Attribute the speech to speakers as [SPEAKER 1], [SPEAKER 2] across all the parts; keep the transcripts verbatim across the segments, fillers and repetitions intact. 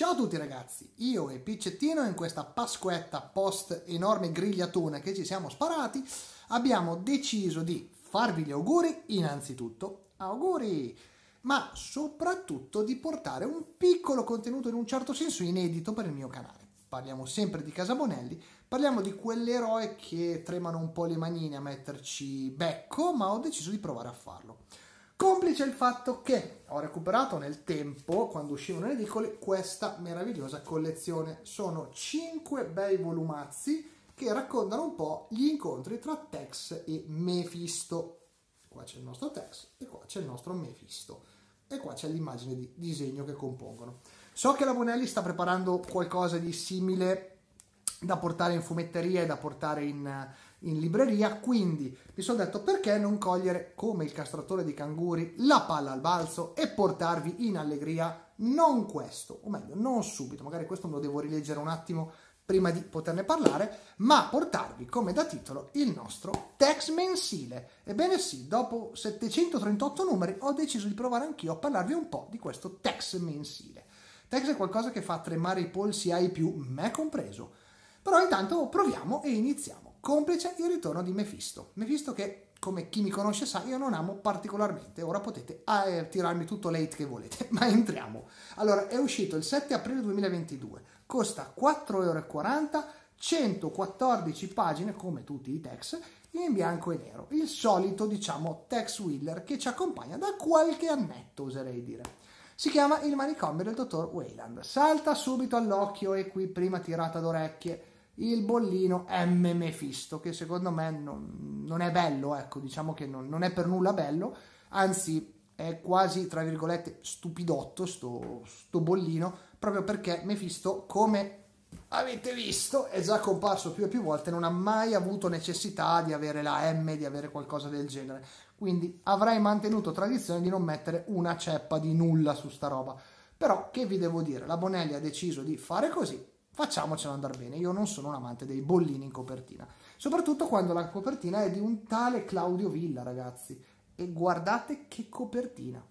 [SPEAKER 1] Ciao a tutti ragazzi, io e Piccettino in questa Pasquetta post enorme grigliatona che ci siamo sparati abbiamo deciso di farvi gli auguri innanzitutto, auguri, ma soprattutto di portare un piccolo contenuto in un certo senso inedito per il mio canale. Parliamo sempre di Casa Bonelli, parliamo di quell'eroe che tremano un po' le manine a metterci becco, ma ho deciso di provare a farlo. Complice il fatto che ho recuperato nel tempo, quando uscivano le edicole, questa meravigliosa collezione. Sono cinque bei volumazzi che raccontano un po' gli incontri tra Tex e Mephisto. Qua c'è il nostro Tex e qua c'è il nostro Mephisto. E qua c'è l'immagine di disegno che compongono. So che la Bonelli sta preparando qualcosa di simile da portare in fumetteria e da portare in, in libreria, quindi mi sono detto perché non cogliere come il castratore di canguri la palla al balzo e portarvi in allegria non questo, o meglio non subito, magari questo me lo devo rileggere un attimo prima di poterne parlare, ma portarvi come da titolo il nostro Tex mensile. Ebbene sì, dopo settecentotrentotto numeri ho deciso di provare anch'io a parlarvi un po' di questo Tex mensile. Tex è qualcosa che fa tremare i polsi ai più, me compreso. Però intanto proviamo e iniziamo. Complice il ritorno di Mephisto. Mephisto che, come chi mi conosce sa, io non amo particolarmente. Ora potete eh, tirarmi tutto l'hate che volete, ma entriamo. Allora, è uscito il sette aprile duemilaventidue. Costa quattro euro e quaranta, centoquattordici pagine, come tutti i Tex, in bianco e nero. Il solito, diciamo, Tex Wheeler che ci accompagna da qualche annetto, oserei dire. Si chiama Il manicomio del dottor Weyland. Salta subito all'occhio, e qui prima tirata d'orecchie, il bollino M Mephisto, che secondo me non, non è bello, ecco, diciamo che non, non è per nulla bello, anzi è quasi, tra virgolette, stupidotto sto, sto bollino, proprio perché Mephisto, come avete visto, è già comparso più e più volte, non ha mai avuto necessità di avere la M, di avere qualcosa del genere, quindi avrei mantenuto tradizione di non mettere una ceppa di nulla su sta roba. Però che vi devo dire, la Bonelli ha deciso di fare così, facciamocelo andare bene. Io non sono un amante dei bollini in copertina, soprattutto quando la copertina è di un tale Claudio Villa, ragazzi, e guardate che copertina.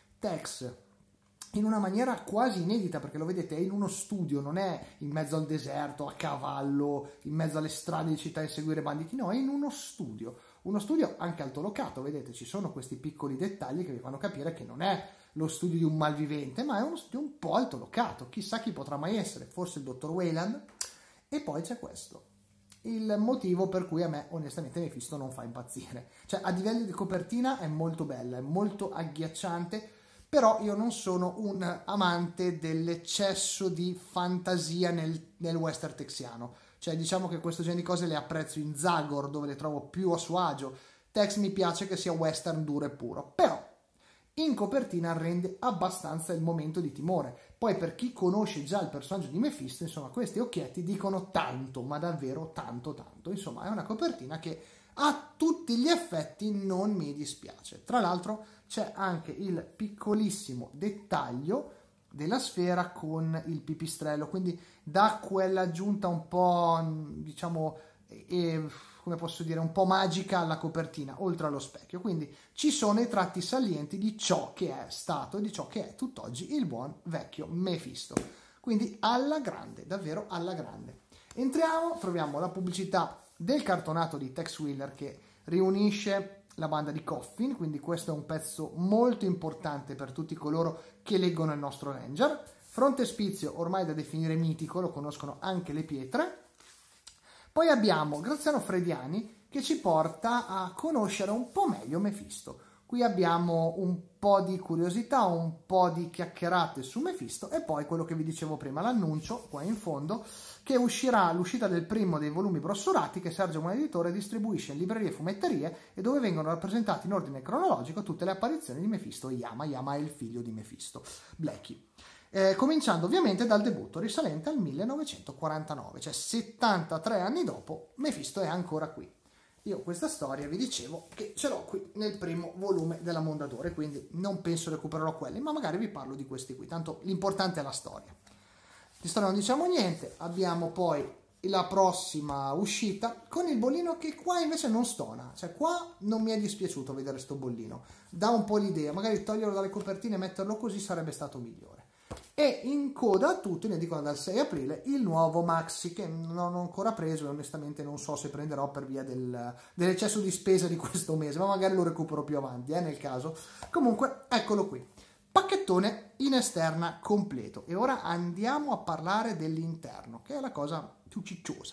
[SPEAKER 1] Tex in una maniera quasi inedita, perché lo vedete, è in uno studio, non è in mezzo al deserto, a cavallo, in mezzo alle strade di città a inseguire banditi, no, è in uno studio, uno studio anche altolocato, vedete, ci sono questi piccoli dettagli che vi fanno capire che non è lo studio di un malvivente, ma è uno studio un po' altolocato, chissà chi potrà mai essere, forse il dottor Weyland. E poi c'è questo, il motivo per cui a me onestamente Mephisto non fa impazzire, cioè a livello di copertina è molto bella, è molto agghiacciante, però io non sono un amante dell'eccesso di fantasia nel, nel western texiano, cioè diciamo che questo genere di cose le apprezzo in Zagor, dove le trovo più a suo agio. Tex mi piace che sia western duro e puro, però in copertina rende abbastanza il momento di timore. Poi per chi conosce già il personaggio di Mephisto, insomma, questi occhietti dicono tanto, ma davvero tanto tanto. Insomma, è una copertina che a tutti gli effetti non mi dispiace. Tra l'altro c'è anche il piccolissimo dettaglio della sfera con il pipistrello, quindi dà quell'aggiunta un po', diciamo, e, come posso dire, un po' magica alla copertina, oltre allo specchio. Quindi ci sono i tratti salienti di ciò che è stato e di ciò che è tutt'oggi il buon vecchio Mephisto. Quindi alla grande, davvero alla grande. Entriamo, troviamo la pubblicità del cartonato di Tex Wheeler che riunisce la banda di Coffin, quindi questo è un pezzo molto importante per tutti coloro che leggono il nostro Ranger. Frontespizio ormai da definire mitico, lo conoscono anche le pietre. Poi abbiamo Graziano Frediani che ci porta a conoscere un po' meglio Mephisto. Qui abbiamo un po' di curiosità, un po' di chiacchierate su Mephisto e poi quello che vi dicevo prima, l'annuncio qua in fondo che uscirà l'uscita del primo dei volumi brossurati che Sergio Buon Editore distribuisce in librerie e fumetterie e dove vengono rappresentati in ordine cronologico tutte le apparizioni di Mephisto e Yama. Yama è il figlio di Mephisto, Blackie. Eh, cominciando ovviamente dal debutto risalente al millenovecentoquarantanove, cioè settantatré anni dopo Mephisto è ancora qui. Io questa storia vi dicevo che ce l'ho qui nel primo volume della Mondadori, quindi non penso recupererò quelli, ma magari vi parlo di questi qui, tanto l'importante è la storia. Di storia non diciamo niente, abbiamo poi la prossima uscita con il bollino che qua invece non stona, cioè qua non mi è dispiaciuto vedere sto bollino, dà un po' l'idea, magari toglierlo dalle copertine e metterlo così sarebbe stato migliore. E in coda a tutti, ne dicono dal sei aprile, il nuovo Maxi, che non ho ancora preso e onestamente non so se prenderò per via del, dell'eccesso di spesa di questo mese, ma magari lo recupero più avanti, eh, nel caso. Comunque, eccolo qui. Pacchettone in esterna completo. E ora andiamo a parlare dell'interno, che è la cosa più cicciosa.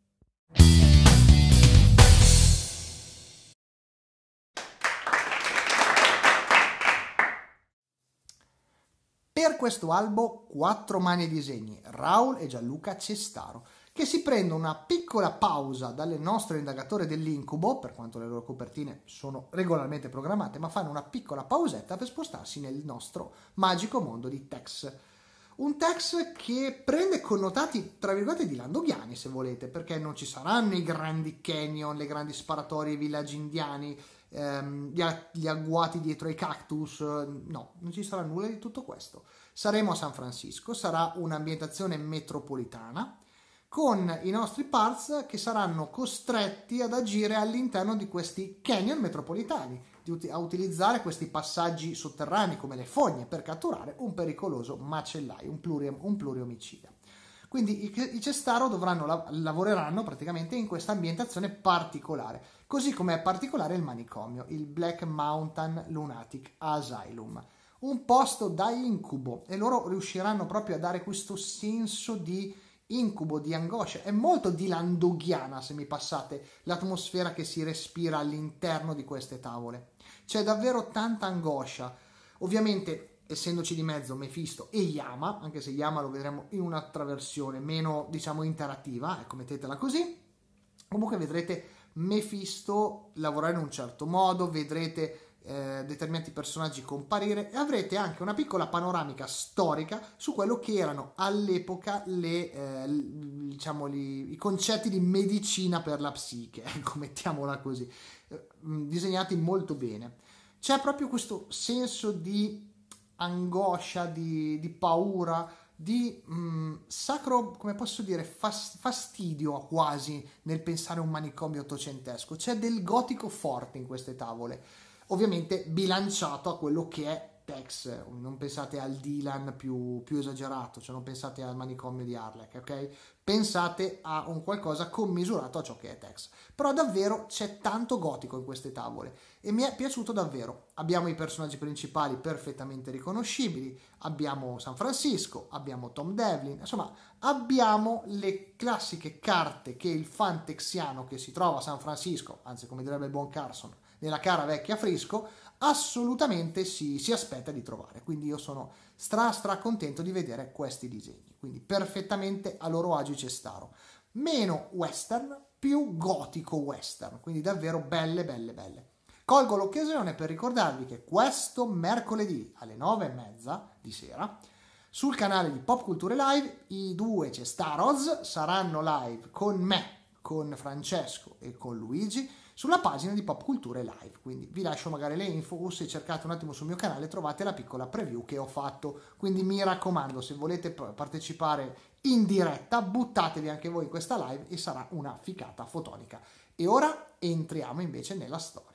[SPEAKER 1] Per questo albo quattro mani e disegni, Raul e Gianluca Cestaro, che si prendono una piccola pausa dalle nostre indagatori dell'incubo, per quanto le loro copertine sono regolarmente programmate, ma fanno una piccola pausetta per spostarsi nel nostro magico mondo di Tex. Un Tex che prende connotati, tra virgolette, di landoghiani, se volete, perché non ci saranno i grandi canyon, le grandi sparatorie, i villaggi indiani, ehm, gli, gli agguati dietro ai cactus, no, non ci sarà nulla di tutto questo. Saremo a San Francisco, sarà un'ambientazione metropolitana, con i nostri parts che saranno costretti ad agire all'interno di questi canyon metropolitani, a utilizzare questi passaggi sotterranei come le fogne per catturare un pericoloso macellaio, un, pluri, un pluriomicida. Quindi i, i Cestaro dovranno, lavoreranno praticamente in questa ambientazione particolare, così come è particolare il manicomio, il Black Mountain Lunatic Asylum, un posto da incubo, e loro riusciranno proprio a dare questo senso di incubo, di angoscia. È molto dilandoghiana, se mi passate, l'atmosfera che si respira all'interno di queste tavole. C'è davvero tanta angoscia. Ovviamente, essendoci di mezzo Mephisto e Yama, anche se Yama lo vedremo in un'altra versione meno, diciamo, interattiva, ecco, mettetela così. Comunque vedrete Mephisto lavorare in un certo modo, vedrete Eh, determinati personaggi comparire e avrete anche una piccola panoramica storica su quello che erano all'epoca le, eh, diciamo li, i concetti di medicina per la psiche, ecco, mettiamola così, eh, disegnati molto bene. C'è proprio questo senso di angoscia, di, di paura, di mh, sacro, come posso dire, fas, fastidio quasi nel pensare a un manicomio ottocentesco. C'è del gotico forte in queste tavole, ovviamente bilanciato a quello che è Tex. Non pensate al Dylan più, più esagerato, cioè non pensate al manicomio di Harlech, ok? Pensate a un qualcosa commisurato a ciò che è Tex. Però davvero c'è tanto gotico in queste tavole e mi è piaciuto davvero. Abbiamo i personaggi principali perfettamente riconoscibili, abbiamo San Francisco, abbiamo Tom Devlin, insomma abbiamo le classiche carte che il fan texiano che si trova a San Francisco, anzi come direbbe il buon Carson, nella cara vecchia Frisco, assolutamente si, si aspetta di trovare. Quindi io sono stra stra contento di vedere questi disegni, quindi perfettamente a loro agio Cestaro, meno western, più gotico western, quindi davvero belle belle belle. Colgo l'occasione per ricordarvi che questo mercoledì alle nove e mezza di sera sul canale di Pop Culture Live i due Cestaros saranno live con me, con Francesco e con Luigi sulla pagina di Pop Culture Live, quindi vi lascio magari le info o se cercate un attimo sul mio canale trovate la piccola preview che ho fatto, quindi mi raccomando, se volete partecipare in diretta buttatevi anche voi in questa live e sarà una ficata fotonica. E ora entriamo invece nella storia.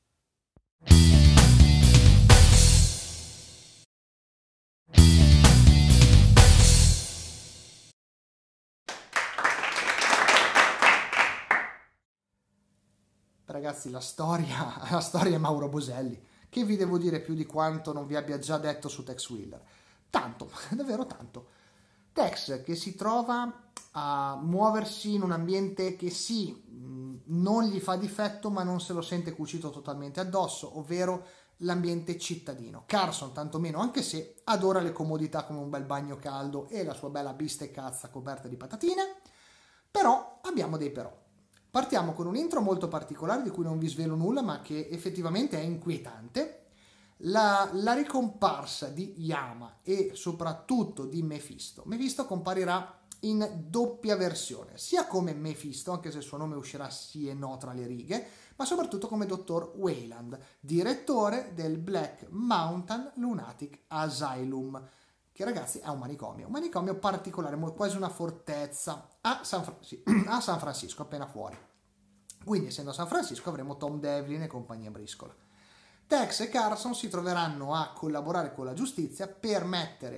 [SPEAKER 1] Ragazzi, la storia, la storia è Mauro Boselli. Che vi devo dire più di quanto non vi abbia già detto su Tex Willer? Tanto, davvero tanto. Tex che si trova a muoversi in un ambiente che sì, non gli fa difetto, ma non se lo sente cucito totalmente addosso, ovvero l'ambiente cittadino. Carson tantomeno, anche se adora le comodità come un bel bagno caldo e la sua bella bistecazza coperta di patatine, però abbiamo dei però. Partiamo con un intro molto particolare di cui non vi svelo nulla, ma che effettivamente è inquietante. La, la ricomparsa di Yama e soprattutto di Mephisto. Mephisto comparirà in doppia versione, sia come Mephisto, anche se il suo nome uscirà sì e no tra le righe, ma soprattutto come dottor Wayland, direttore del Black Mountain Lunatic Asylum, che ragazzi è un manicomio, un manicomio particolare, quasi una fortezza a San, Fra- sì, a San Francisco, appena fuori. Quindi essendo a San Francisco avremo Tom Devlin e compagnia briscola. Tex e Carson si troveranno a collaborare con la giustizia per mettere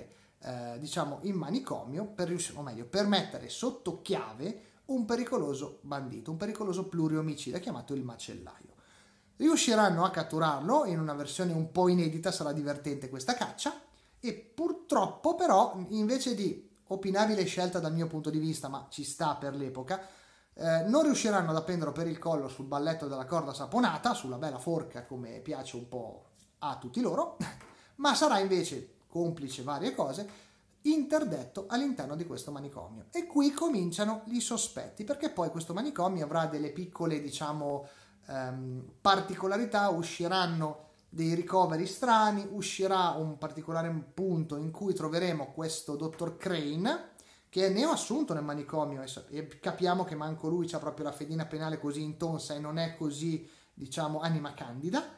[SPEAKER 1] eh, diciamo in manicomio per riuscire, o meglio, per mettere sotto chiave un pericoloso bandito, un pericoloso pluriomicida chiamato il macellaio. Riusciranno a catturarlo in una versione un po' inedita, sarà divertente questa caccia, e purtroppo però, invece di opinabile scelta dal mio punto di vista, ma ci sta per l'epoca, eh, non riusciranno ad appenderlo per il collo sul balletto della corda saponata, sulla bella forca come piace un po' a tutti loro, ma sarà invece, complice varie cose, interdetto all'interno di questo manicomio. E qui cominciano i sospetti, perché poi questo manicomio avrà delle piccole, diciamo, ehm, particolarità, usciranno dei ricoveri strani, uscirà un particolare punto in cui troveremo questo dottor Crane, che è neoassunto nel manicomio, e capiamo che manco lui c'ha proprio la fedina penale così intonsa e non è così, diciamo, anima candida,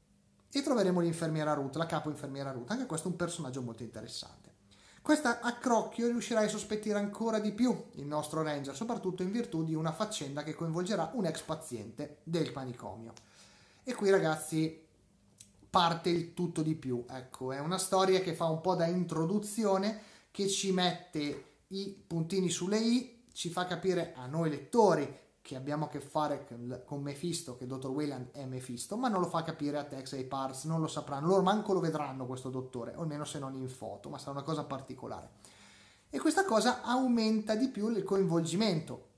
[SPEAKER 1] e troveremo l'infermiera Ruth, la capo infermiera Ruth, anche questo è un personaggio molto interessante. Questa a crocchio riuscirà a sospettire ancora di più il nostro Ranger, soprattutto in virtù di una faccenda che coinvolgerà un ex paziente del manicomio. E qui, ragazzi, parte il tutto di più. Ecco, è una storia che fa un po' da introduzione, che ci mette i puntini sulle i, ci fa capire a noi lettori che abbiamo a che fare con Mephisto, che il dottor Weyland è Mephisto, ma non lo fa capire a Tex e ai Parts, non lo sapranno, loro manco lo vedranno questo dottore, o almeno se non in foto, ma sarà una cosa particolare. E questa cosa aumenta di più il coinvolgimento.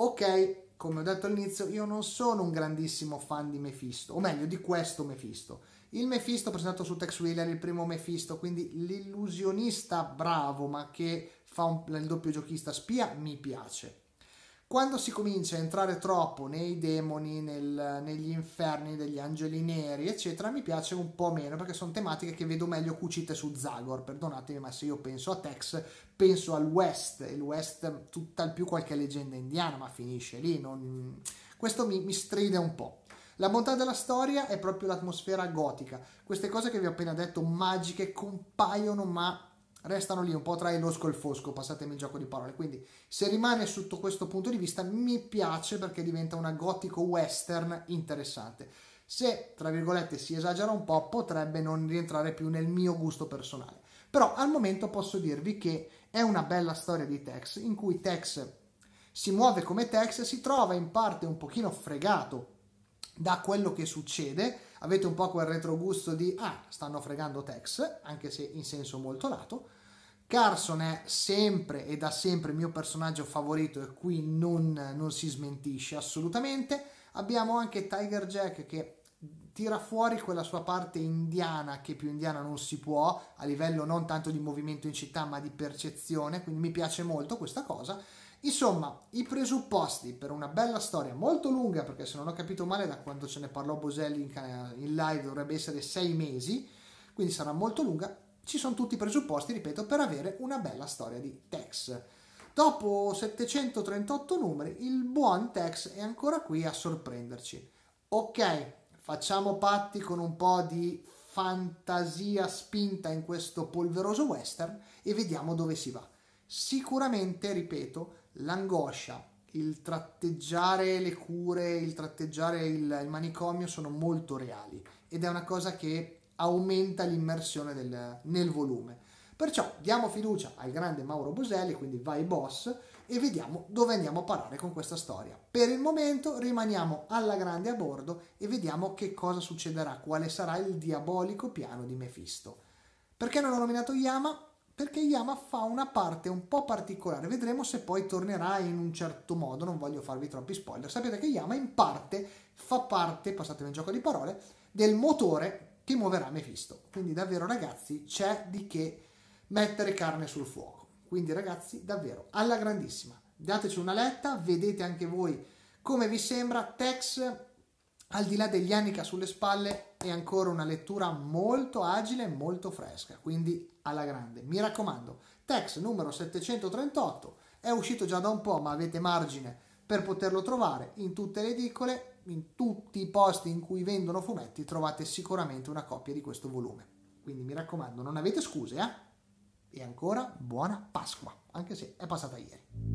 [SPEAKER 1] Ok, come ho detto all'inizio, io non sono un grandissimo fan di Mephisto, o meglio di questo Mephisto. Il Mephisto presentato su Tex Wheeler, il primo Mephisto, quindi l'illusionista bravo ma che fa un, il doppio giochista spia, mi piace. Quando si comincia a entrare troppo nei demoni, nel, negli inferni degli angeli neri, eccetera, mi piace un po' meno, perché sono tematiche che vedo meglio cucite su Zagor. Perdonatemi, ma se io penso a Tex, penso al West, il West tutt'al più qualche leggenda indiana, ma finisce lì. Non... Questo mi, mi stride un po'. La bontà della storia è proprio l'atmosfera gotica. Queste cose che vi ho appena detto, magiche, compaiono, ma restano lì un po' tra il losco e il fosco, passatemi il gioco di parole. Quindi se rimane sotto questo punto di vista mi piace, perché diventa una gotico western interessante. Se, tra virgolette, si esagera un po', potrebbe non rientrare più nel mio gusto personale. Però al momento posso dirvi che è una bella storia di Tex, in cui Tex si muove come Tex, si trova in parte un pochino fregato da quello che succede. Avete un po' quel retrogusto di ah, stanno fregando Tex, anche se in senso molto lato. Carson è sempre e da sempre il mio personaggio favorito, e qui non, non si smentisce assolutamente. Abbiamo anche Tiger Jack che tira fuori quella sua parte indiana, che più indiana non si può, a livello non tanto di movimento in città ma di percezione, quindi mi piace molto questa cosa. Insomma, i presupposti per una bella storia molto lunga, perché se non ho capito male da quando ce ne parlò Boselli in, in live dovrebbe essere sei mesi, quindi sarà molto lunga. Ci sono tutti i presupposti, ripeto, per avere una bella storia di Tex. Dopo settecentotrentotto numeri, il buon Tex è ancora qui a sorprenderci. Ok, facciamo patti con un po' di fantasia spinta in questo polveroso western e vediamo dove si va. Sicuramente, ripeto, l'angoscia, il tratteggiare le cure, il tratteggiare il, il manicomio sono molto reali, ed è una cosa che aumenta l'immersione del, nel volume. Perciò diamo fiducia al grande Mauro Boselli, quindi vai boss, e vediamo dove andiamo a parare con questa storia. Per il momento rimaniamo alla grande a bordo e vediamo che cosa succederà, quale sarà il diabolico piano di Mephisto. Perché non ho nominato Yama? Perché Yama fa una parte un po' particolare, vedremo se poi tornerà in un certo modo, non voglio farvi troppi spoiler. Sapete che Yama in parte fa parte, passatemi il gioco di parole, del motore che muoverà Mephisto. Quindi davvero, ragazzi, c'è di che mettere carne sul fuoco. Quindi, ragazzi, davvero alla grandissima, dateci una letta, vedete anche voi come vi sembra. Tex, al di là degli anni che ha sulle spalle, è ancora una lettura molto agile e molto fresca, quindi alla grande. Mi raccomando, Tex numero settecentotrentotto è uscito già da un po', ma avete margine per poterlo trovare in tutte le edicole, in tutti i posti in cui vendono fumetti trovate sicuramente una copia di questo volume. Quindi mi raccomando, non avete scuse, eh? E ancora buona Pasqua, anche se è passata ieri.